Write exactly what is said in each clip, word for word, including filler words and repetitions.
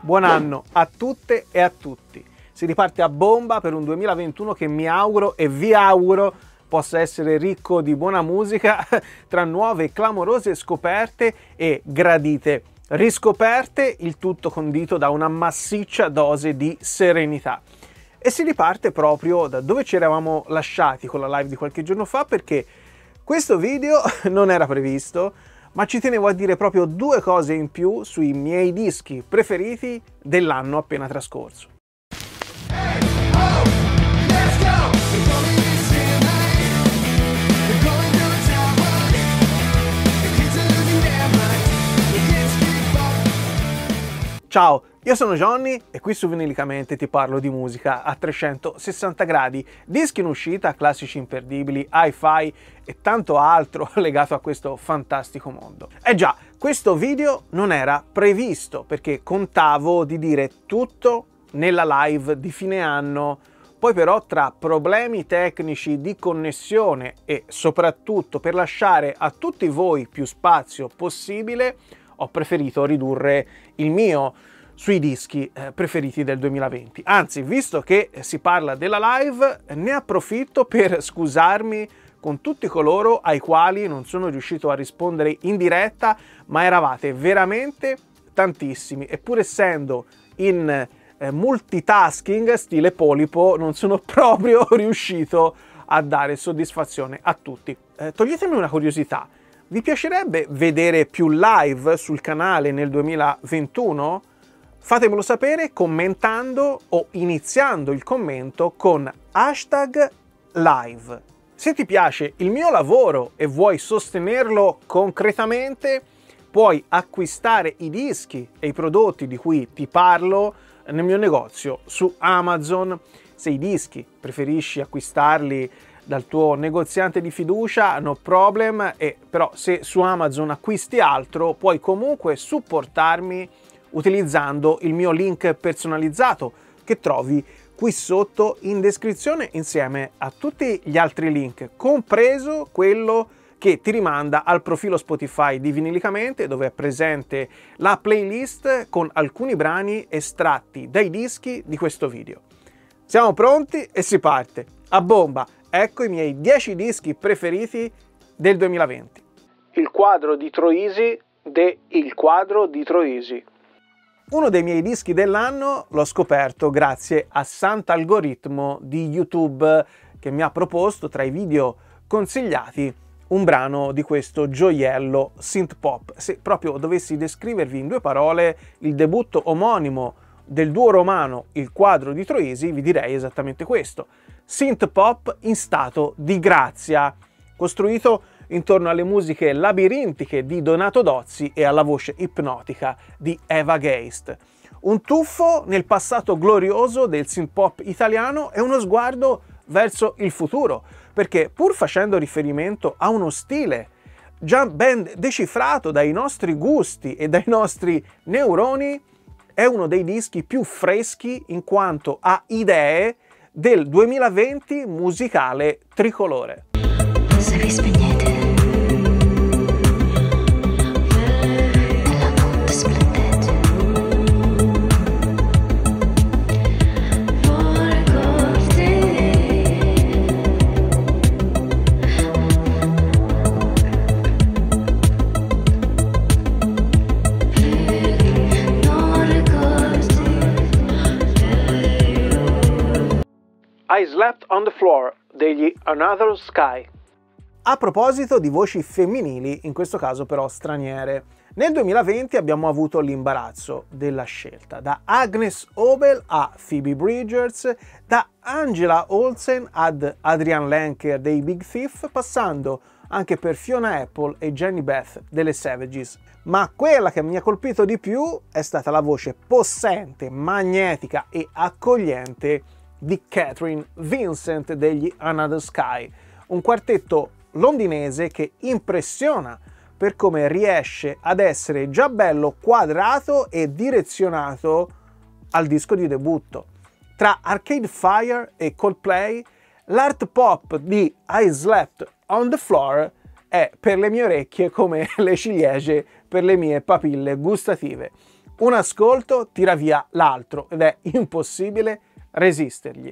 buon anno a tutte e a tutti. Si riparte a bomba per un duemilaventuno che mi auguro e vi auguro possa essere ricco di buona musica, tra nuove e clamorose scoperte e gradite riscoperte, il tutto condito da una massiccia dose di serenità. E si riparte proprio da dove ci eravamo lasciati con la live di qualche giorno fa, perché questo video non era previsto, ma ci tenevo a dire proprio due cose in più sui miei dischi preferiti dell'anno appena trascorso. Ciao, io sono Johnny e qui su Vinilicamente ti parlo di musica a trecentosessanta gradi, dischi in uscita, classici imperdibili, hi-fi e tanto altro legato a questo fantastico mondo. Eh già, questo video non era previsto perché contavo di dire tutto nella live di fine anno, poi però tra problemi tecnici di connessione e soprattutto per lasciare a tutti voi più spazio possibile, ho preferito ridurre il mio sui dischi eh, preferiti del duemilaventi. Anzi, visto che si parla della live, ne approfitto per scusarmi con tutti coloro ai quali non sono riuscito a rispondere in diretta, ma eravate veramente tantissimi e pur essendo in eh, multitasking stile polipo non sono proprio riuscito a dare soddisfazione a tutti. Eh, toglietemi una curiosità. Vi piacerebbe vedere più live sul canale nel duemilaventuno? Fatemelo sapere commentando o iniziando il commento con hashtag live. Se ti piace il mio lavoro e vuoi sostenerlo concretamente, puoi acquistare i dischi e i prodotti di cui ti parlo nel mio negozio su Amazon. Se i dischi preferisci acquistarli dal tuo negoziante di fiducia, no problem, e però se su Amazon acquisti altro puoi comunque supportarmi utilizzando il mio link personalizzato che trovi qui sotto in descrizione insieme a tutti gli altri link, compreso quello che ti rimanda al profilo Spotify di Vinilicamente, dove è presente la playlist con alcuni brani estratti dai dischi di questo video. Siamo pronti e si parte a bomba. Ecco i miei dieci dischi preferiti del duemilaventi. Il quadro di Troisi de Il quadro di Troisi. Uno dei miei dischi dell'anno l'ho scoperto grazie a Sant'Algoritmo di YouTube, che mi ha proposto tra i video consigliati un brano di questo gioiello synth pop. Se proprio dovessi descrivervi in due parole il debutto omonimo del duo romano Il quadro di Troisi, vi direi esattamente questo. Synth pop in stato di grazia, costruito intorno alle musiche labirintiche di Donato Dozzi e alla voce ipnotica di Eva Geist. Un tuffo nel passato glorioso del synth pop italiano e uno sguardo verso il futuro, perché pur facendo riferimento a uno stile già ben decifrato dai nostri gusti e dai nostri neuroni, è uno dei dischi più freschi in quanto a idee del duemilaventi musicale tricolore. Se vi spegnete e la notte splendete, vorrei con te. Non ricordi. I Slept on the Floor degli Another Sky. A proposito di voci femminili, in questo caso però straniere, nel duemilaventi abbiamo avuto l'imbarazzo della scelta, da Agnes Obel a Phoebe Bridgers, da Angela Olsen ad Adrienne Lenker dei Big Thief, passando anche per Fiona Apple e Jenny Beth delle Savages. Ma quella che mi ha colpito di più è stata la voce possente, magnetica e accogliente di Catherine Vincent degli Another Sky, un quartetto londinese che impressiona per come riesce ad essere già bello quadrato e direzionato al disco di debutto. Tra Arcade Fire e Coldplay, l'art pop di I Slept on the Floor è per le mie orecchie come le ciliegie per le mie papille gustative. Un ascolto tira via l'altro ed è impossibile resistergli.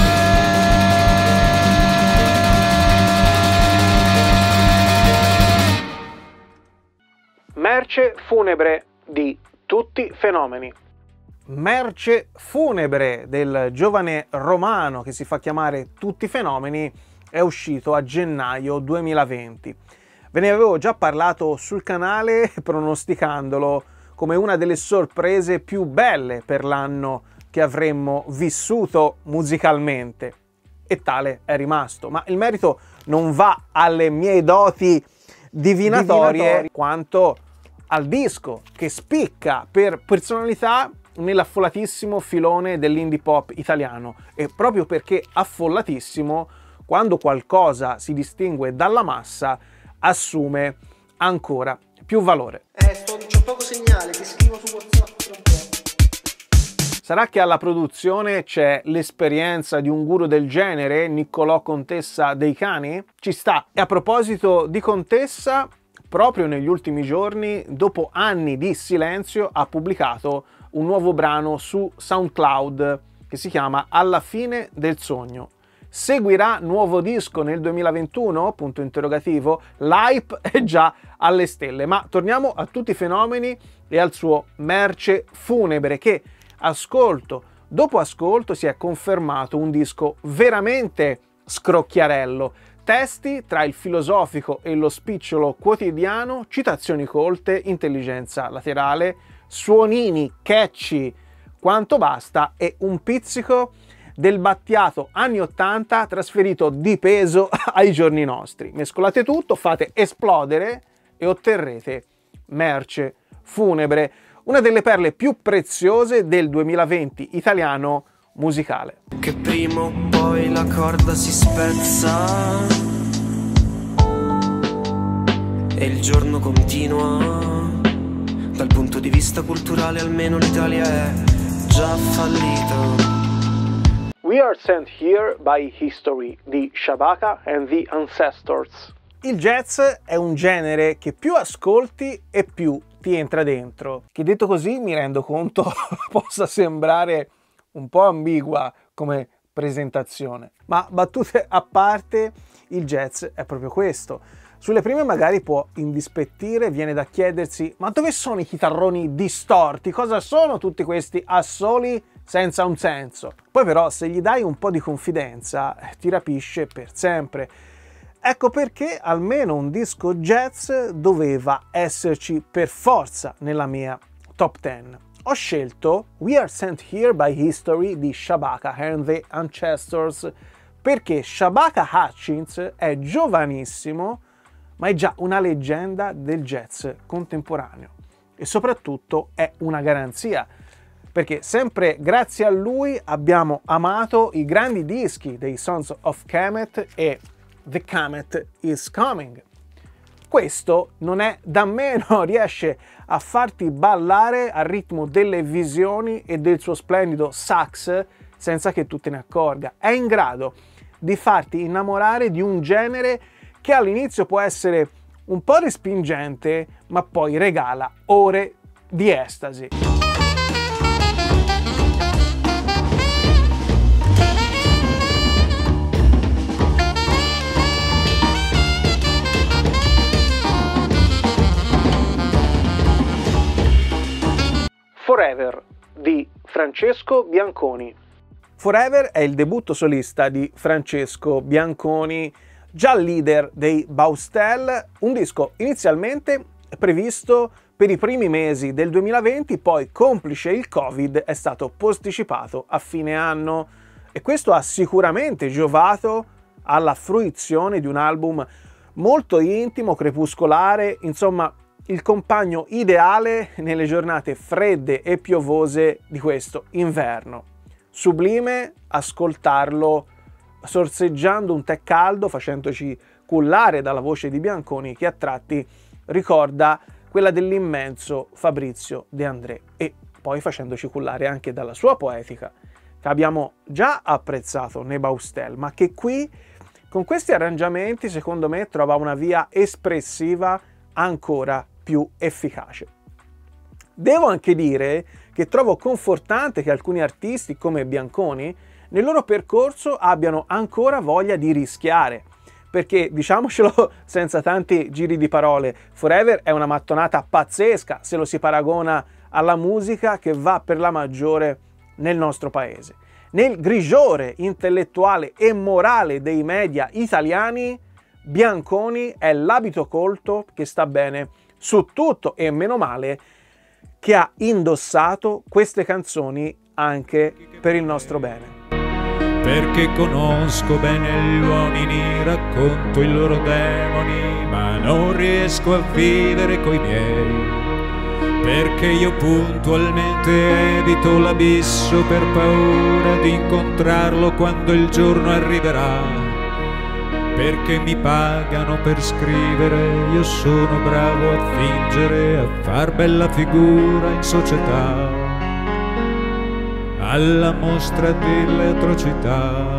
Merce funebre di Tutti Fenomeni. Merce funebre del giovane romano che si fa chiamare Tutti Fenomeni è uscito a gennaio duemilaventi. Ve ne avevo già parlato sul canale pronosticandolo come una delle sorprese più belle per l'anno che avremmo vissuto musicalmente, e tale è rimasto. Ma il merito non va alle mie doti divinatorie, divinatorie. quanto al disco che spicca per personalità nell'affollatissimo filone dell'indie pop italiano, e proprio perché affollatissimo, quando qualcosa si distingue dalla massa assume ancora più valore. Eh, sto, c'ho poco segnale, ti scrivo su WhatsApp. Sarà che alla produzione c'è l'esperienza di un guru del genere, Niccolò Contessa dei Cani? Ci sta. E a proposito di Contessa, proprio negli ultimi giorni, dopo anni di silenzio, ha pubblicato un nuovo brano su SoundCloud che si chiama Alla fine del sogno. Seguirà nuovo disco nel duemilaventuno? Punto interrogativo. L'hype è già alle stelle. Ma torniamo a Tutti i Fenomeni e al suo Merce funebre, che ascolto dopo ascolto si è confermato un disco veramente scrocchiarello. Testi tra il filosofico e lo spicciolo quotidiano, citazioni colte, intelligenza laterale, suonini catchy quanto basta e un pizzico del battiato anni ottanta trasferito di peso ai giorni nostri. Mescolate tutto, fate esplodere e otterrete Merce funebre, una delle perle più preziose del duemilaventi italiano musicale. Che prima o poi la corda si spezza e il giorno continua. Dal punto di vista culturale almeno l'Italia è già fallita. We are sent here by history di Shabaka and the Ancestors. Il jazz è un genere che più ascolti e più ti entra dentro, che detto così mi rendo conto possa sembrare un po' ambigua come presentazione, ma battute a parte, il jazz è proprio questo. Sulle prime magari può indispettire, viene da chiedersi ma dove sono i chitarroni distorti? Cosa sono tutti questi assoli senza un senso? Poi però se gli dai un po' di confidenza ti rapisce per sempre. Ecco perché almeno un disco jazz doveva esserci per forza nella mia top dieci. Ho scelto We Are Sent Here by History di Shabaka and the Ancestors perché Shabaka Hutchings è giovanissimo, ma è già una leggenda del jazz contemporaneo e soprattutto è una garanzia, perché sempre grazie a lui abbiamo amato i grandi dischi dei Sons of Kemet e The Comet is Coming. Questo non è da meno, riesce a farti ballare al ritmo delle visioni e del suo splendido sax senza che tu te ne accorga. È in grado di farti innamorare di un genere che all'inizio può essere un po' respingente, ma poi regala ore di estasi. Forever di Francesco Bianconi. Forever è il debutto solista di Francesco Bianconi, già leader dei Baustelle, un disco inizialmente previsto per i primi mesi del duemilaventi, poi complice il Covid è stato posticipato a fine anno e questo ha sicuramente giovato alla fruizione di un album molto intimo, crepuscolare, insomma il compagno ideale nelle giornate fredde e piovose di questo inverno. Sublime ascoltarlo sorseggiando un tè caldo, facendoci cullare dalla voce di Bianconi che a tratti ricorda quella dell'immenso Fabrizio De André e poi facendoci cullare anche dalla sua poetica che abbiamo già apprezzato nei Baustelle, ma che qui con questi arrangiamenti secondo me trova una via espressiva ancora più efficace. Devo anche dire che trovo confortante che alcuni artisti come Bianconi nel loro percorso abbiano ancora voglia di rischiare, perché diciamocelo senza tanti giri di parole, Forever è una mattonata pazzesca se lo si paragona alla musica che va per la maggiore nel nostro paese. Nel grigiore intellettuale e morale dei media italiani, Bianconi è l'abito colto che sta bene su tutto e meno male che ha indossato queste canzoni anche per il nostro bene. Perché conosco bene gli uomini, racconto i loro demoni, ma non riesco a vivere coi miei. Perché io puntualmente evito l'abisso per paura di incontrarlo quando il giorno arriverà. Perché mi pagano per scrivere, io sono bravo a fingere, a far bella figura in società, alla mostra delle atrocità.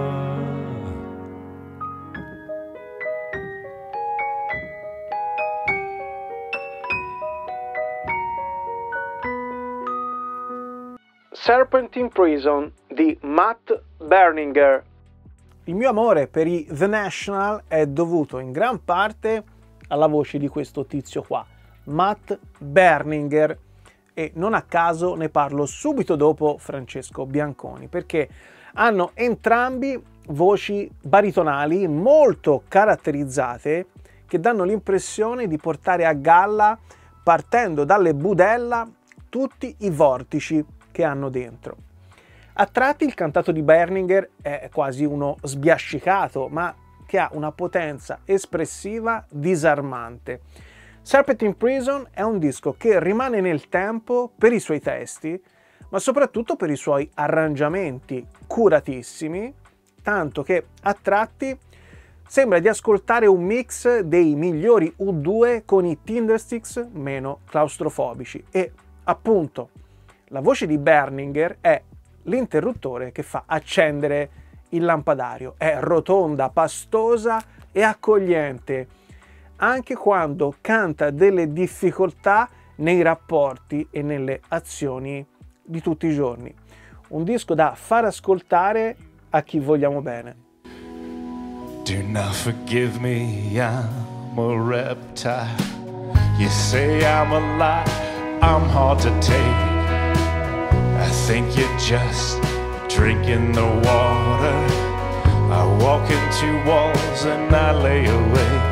Serpent in Prison di Matt Berninger. Il mio amore per i The National è dovuto in gran parte alla voce di questo tizio qua, Matt Berninger, e non a caso ne parlo subito dopo Francesco Bianconi, perché hanno entrambi voci baritonali molto caratterizzate che danno l'impressione di portare a galla, partendo dalle budella, tutti i vortici che hanno dentro. A tratti il cantato di Berninger è quasi uno sbiascicato, ma che ha una potenza espressiva disarmante. Serpent in Prison è un disco che rimane nel tempo per i suoi testi, ma soprattutto per i suoi arrangiamenti curatissimi, tanto che a tratti sembra di ascoltare un mix dei migliori U due con i Tindersticks meno claustrofobici. E appunto la voce di Berninger è l'interruttore che fa accendere il lampadario. È rotonda, pastosa e accogliente, anche quando canta delle difficoltà nei rapporti e nelle azioni di tutti i giorni. Un disco da far ascoltare a chi vogliamo bene. Do not forgive me, I'm a reptile. You say I'm a lie, I'm hard to take. I think you're just drinking the water. I walk into walls and I lay awake.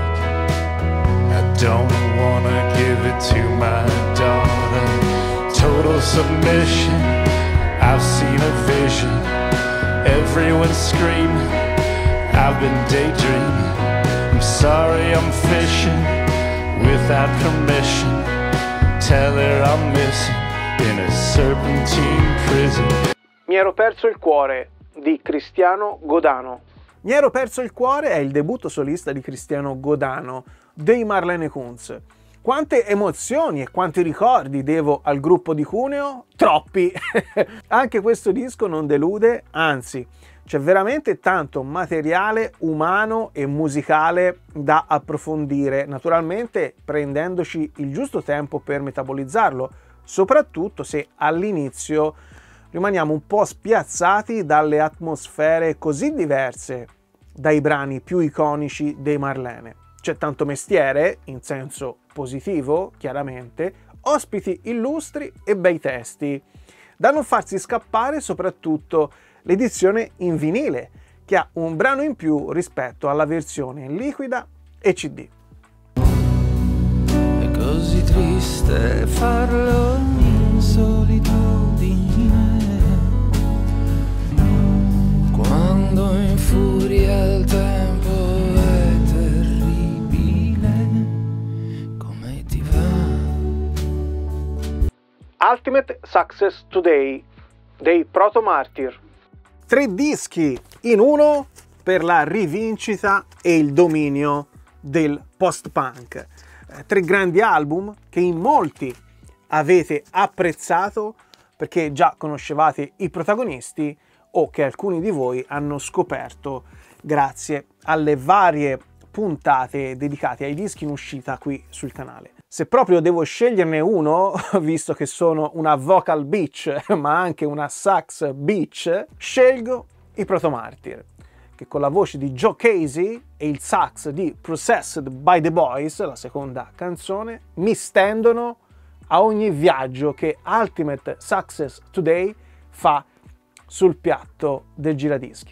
I don't wanna give it to my daughter. Total submission, I've seen a vision. Everyone's screaming, I've been daydreaming. I'm sorry I'm fishing without permission. Tell her I'm missing in a serpentine prison. Mi ero perso il cuore di Cristiano Godano. Mi ero perso il cuore è il debutto solista di Cristiano Godano dei Marlene Kunz. Quante emozioni e quanti ricordi devo al gruppo di Cuneo? Troppi! Anche questo disco non delude, anzi, c'è veramente tanto materiale umano e musicale da approfondire, naturalmente prendendoci il giusto tempo per metabolizzarlo, soprattutto se all'inizio rimaniamo un po' spiazzati dalle atmosfere così diverse dai brani più iconici dei Marlene. C'è tanto mestiere, in senso positivo, chiaramente, ospiti illustri e bei testi, da non farsi scappare soprattutto l'edizione in vinile, che ha un brano in più rispetto alla versione liquida e C D. È così triste farlo in solitudine, quando infuria il tempo è terribile, come ti va? Ultimate Success Today dei Proto Martyr. Tre dischi in uno per la rivincita e il dominio del post-punk. Eh, tre grandi album che in molti avete apprezzato perché già conoscevate i protagonisti o che alcuni di voi hanno scoperto grazie alle varie puntate dedicate ai dischi in uscita qui sul canale. Se proprio devo sceglierne uno, visto che sono una vocal bitch ma anche una sax bitch, scelgo i Proto-Martyr, che con la voce di Joe Casey e il sax di Processed by the Boys, la seconda canzone, mi stendono a ogni viaggio che Ultimate Success Today fa sul piatto del giradischi.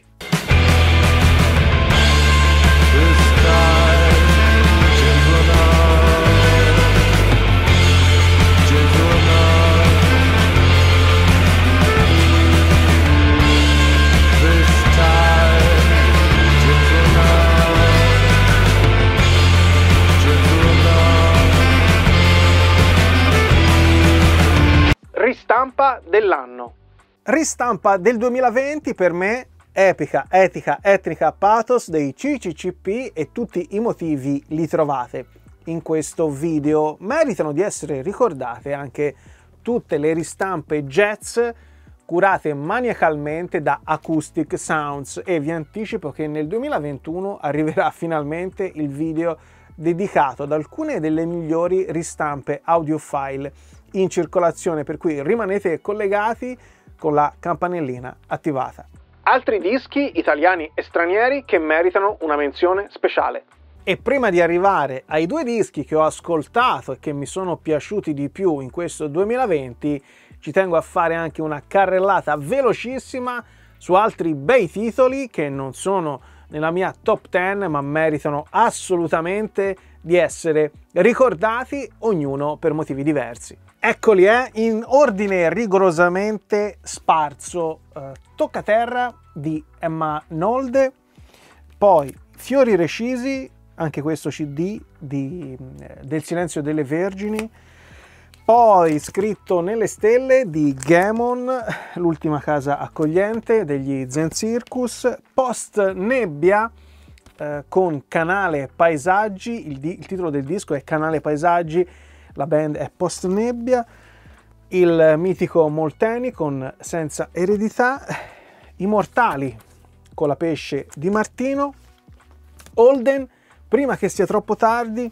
Ristampa dell'anno. Ristampa del duemilaventi per me, epica, etica, etnica, pathos dei C C C P, e tutti i motivi li trovate in questo video. Meritano di essere ricordate anche tutte le ristampe jazz curate maniacalmente da Acoustic Sounds, e vi anticipo che nel duemilaventuno arriverà finalmente il video dedicato ad alcune delle migliori ristampe audiofile in circolazione, per cui rimanete collegati con la campanellina attivata. Altri dischi italiani e stranieri che meritano una menzione speciale. E prima di arrivare ai due dischi che ho ascoltato e che mi sono piaciuti di più in questo duemilaventi, ci tengo a fare anche una carrellata velocissima su altri bei titoli che non sono nella mia top dieci ma meritano assolutamente di essere ricordati, ognuno per motivi diversi. Eccoli, eh, in ordine rigorosamente sparso. Uh, Toccaterra di Emma Nolde, poi Fiori Recisi, anche questo C D di, eh, del Silenzio delle Vergini, poi Scritto nelle Stelle di Gaemon, l'ultima casa accogliente degli Zen Circus, Post Nebbia eh, con Canale Paesaggi, il, il titolo del disco è Canale Paesaggi, la band è Post Nebbia, il mitico Molteni con Senza Eredità, I Mortali con La Pesce di Martino, Holden, Prima che sia troppo tardi,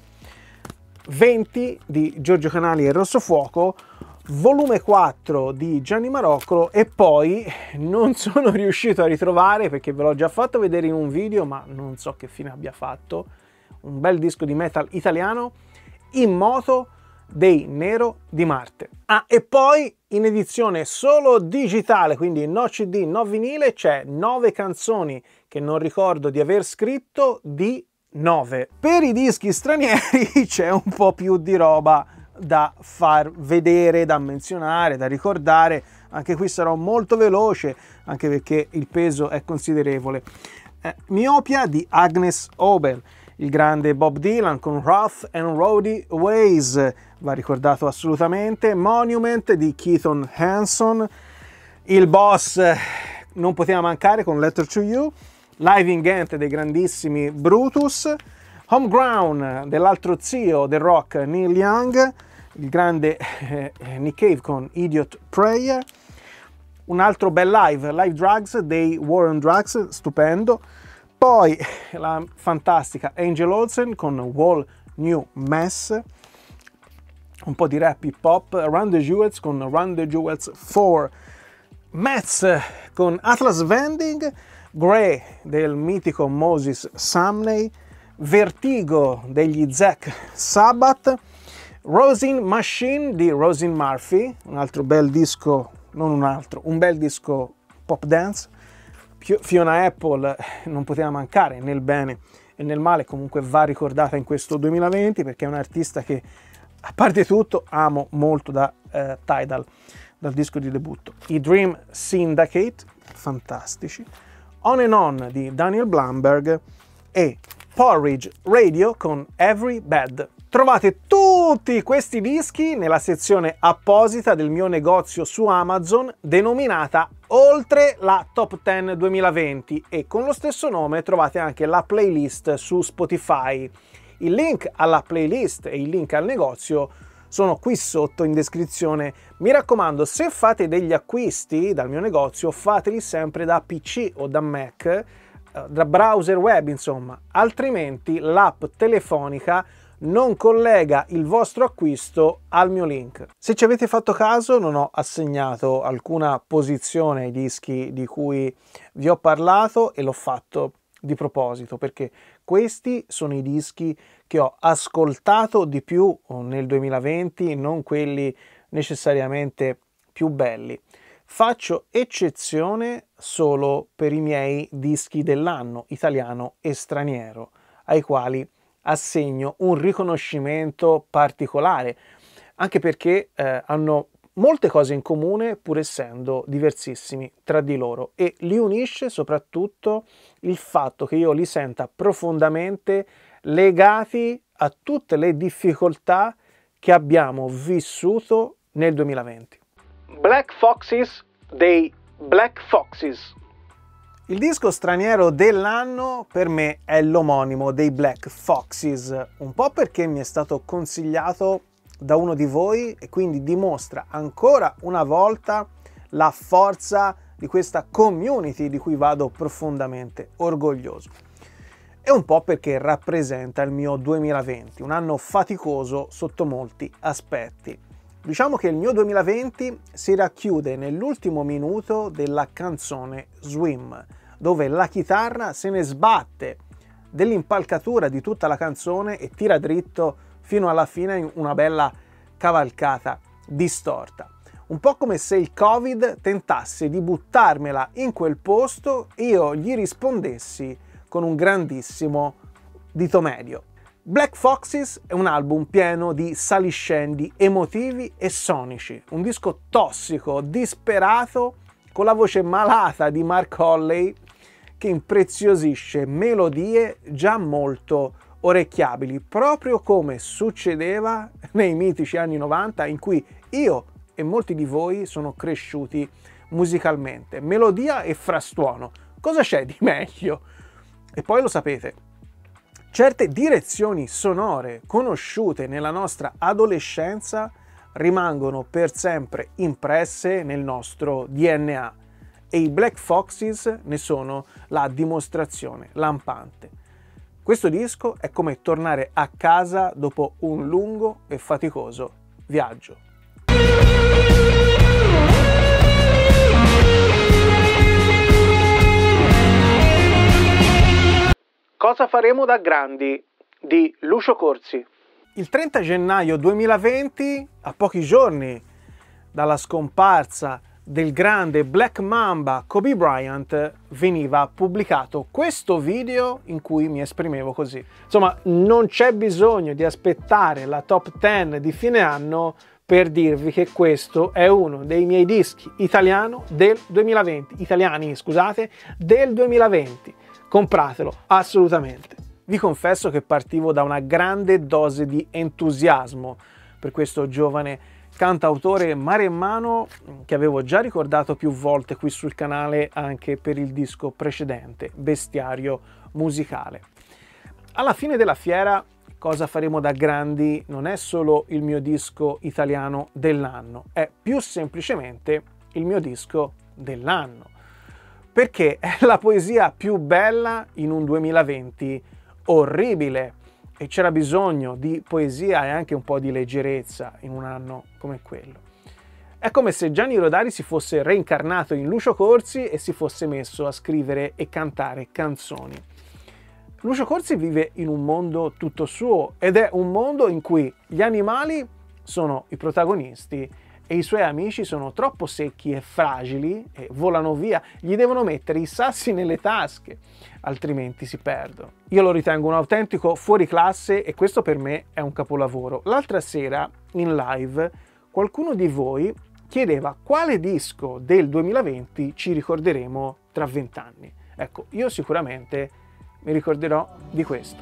venti di Giorgio Canali e Rossofuoco, volume quattro di Gianni Maroccolo, e poi non sono riuscito a ritrovare perché ve l'ho già fatto vedere in un video ma non so che fine abbia fatto, un bel disco di metal italiano, In Moto dei Nero di Marte. Ah, e poi in edizione solo digitale, quindi no C D, no vinile, c'è nove canzoni che non ricordo di aver scritto di nove. Per i dischi stranieri c'è un po' più di roba da far vedere, da menzionare, da ricordare. Anche qui sarò molto veloce, anche perché il peso è considerevole. Eh, Miopia di Agnes Obel, il grande Bob Dylan con Rough and Rowdy Ways, va ricordato assolutamente. Monument di Keaton Hanson, il boss non poteva mancare con Letter to You, Live in Ghent dei grandissimi Brutus, Homegrown dell'altro zio del rock Neil Young, il grande eh, Nick Cave con Idiot Prayer, un altro bel live, Live Drugs dei War on Drugs, stupendo. Poi la fantastica Angel Olsen con Wall New Mess, un po' di rap hip hop, Run the Jewels con Run the Jewels quattro, Metz con Atlas Vending, Grey del mitico Moses Sumney, Vertigo degli Zack Sabbath, Rosin Machine di Rosin Murphy, un altro bel disco, non un altro, un bel disco pop dance. Fiona Apple non poteva mancare nel bene e nel male, comunque va ricordata in questo duemilaventi perché è un artista che, a parte tutto, amo molto da eh, Tidal, dal disco di debutto. I Dream Syndicate, fantastici, On and On di Daniel Blumberg e Porridge Radio con Every Bed. Trovate tutti questi dischi nella sezione apposita del mio negozio su Amazon denominata Oltre la Top dieci duemilaventi, e con lo stesso nome trovate anche la playlist su Spotify. Il link alla playlist e il link al negozio sono qui sotto in descrizione. Mi raccomando, se fate degli acquisti dal mio negozio, fateli sempre da P C o da Mac, da browser web, insomma, altrimenti l'app telefonica non collega il vostro acquisto al mio link. Se ci avete fatto caso, non ho assegnato alcuna posizione ai dischi di cui vi ho parlato e l'ho fatto di proposito, perché questi sono i dischi che ho ascoltato di più nel duemilaventi, non quelli necessariamente più belli. Faccio eccezione solo per i miei dischi dell'anno, italiano e straniero, ai quali assegno un riconoscimento particolare, anche perché eh, hanno molte cose in comune pur essendo diversissimi tra di loro, e li unisce soprattutto il fatto che io li senta profondamente legati a tutte le difficoltà che abbiamo vissuto nel duemilaventi. Black Foxes dei Black Foxes. Il disco straniero dell'anno per me è l'omonimo dei Black Foxes, un po' perché mi è stato consigliato da uno di voi e quindi dimostra ancora una volta la forza di questa community di cui vado profondamente orgoglioso, e un po' perché rappresenta il mio duemilaventi, un anno faticoso sotto molti aspetti. Diciamo che il mio duemilaventi si racchiude nell'ultimo minuto della canzone Swim, dove la chitarra se ne sbatte dell'impalcatura di tutta la canzone e tira dritto fino alla fine in una bella cavalcata distorta. Un po' come se il Covid tentasse di buttarmela in quel posto e io gli rispondessi con un grandissimo dito medio. Black Foxes è un album pieno di saliscendi emotivi e sonici, un disco tossico, disperato, con la voce malata di Mark Holley che impreziosisce melodie già molto orecchiabili, proprio come succedeva nei mitici anni novanta in cui io e molti di voi sono cresciuti musicalmente. Melodia e frastuono, cosa c'è di meglio? E poi lo sapete, certe direzioni sonore conosciute nella nostra adolescenza rimangono per sempre impresse nel nostro D N A e i Black Foxes ne sono la dimostrazione lampante. Questo disco è come tornare a casa dopo un lungo e faticoso viaggio. Cosa faremo da grandi di Lucio Corsi. Il trenta gennaio duemilaventi, a pochi giorni dalla scomparsa del grande Black Mamba Kobe Bryant, veniva pubblicato questo video in cui mi esprimevo così. Insomma, non c'è bisogno di aspettare la top dieci di fine anno per dirvi che questo è uno dei miei dischi italiano del duemilaventi, italiani, scusate, del duemilaventi. Compratelo, assolutamente. Vi confesso che partivo da una grande dose di entusiasmo per questo giovane cantautore maremmano che avevo già ricordato più volte qui sul canale anche per il disco precedente, Bestiario musicale. Alla fine della fiera, Cosa faremo da grandi non è solo il mio disco italiano dell'anno, è più semplicemente il mio disco dell'anno, perché è la poesia più bella in un duemilaventi orribile e c'era bisogno di poesia e anche un po' di leggerezza in un anno come quello. È come se Gianni Rodari si fosse reincarnato in Lucio Corsi e si fosse messo a scrivere e cantare canzoni. Lucio Corsi vive in un mondo tutto suo ed è un mondo in cui gli animali sono i protagonisti e i suoi amici sono troppo secchi e fragili e volano via, gli devono mettere i sassi nelle tasche, altrimenti si perdono. Io lo ritengo un autentico fuoriclasse e questo per me è un capolavoro. L'altra sera in live qualcuno di voi chiedeva quale disco del duemilaventi ci ricorderemo tra vent'anni. Ecco, io sicuramente mi ricorderò di questo.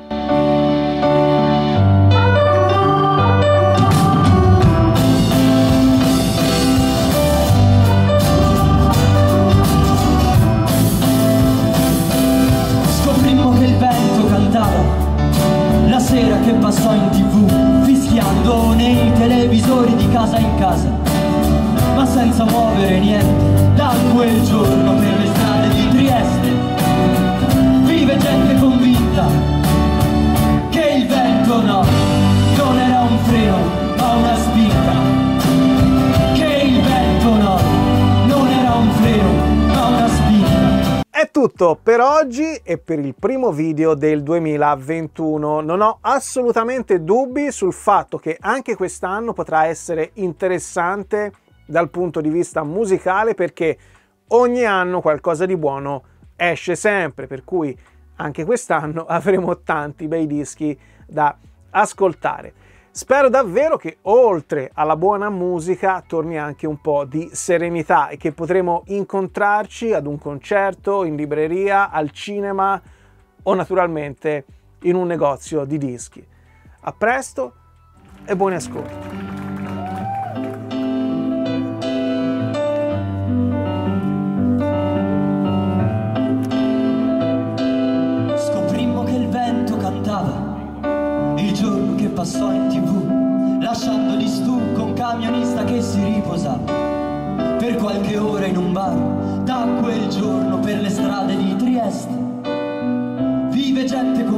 Scoprimmo che il vento cantava la sera che passò in tv, fischiando nei televisori di casa in casa, ma senza muovere niente, da quel giorno per le strade di Trieste gente convinta che il vento no, non era un freno ma una spinta, che il vento no, non era un freno ma una spinta. È tutto per oggi e per il primo video del duemilaventuno. Non ho assolutamente dubbi sul fatto che anche quest'anno potrà essere interessante dal punto di vista musicale, perché ogni anno qualcosa di buono esce sempre, per cui anche quest'anno avremo tanti bei dischi da ascoltare. Spero davvero che oltre alla buona musica torni anche un po' di serenità e che potremo incontrarci ad un concerto, in libreria, al cinema o naturalmente in un negozio di dischi. A presto e buoni ascolti! Il giorno che passò in tv, lasciando di stucco un camionista che si riposava per qualche ora in un bar. Da quel giorno per le strade di Trieste vive gente con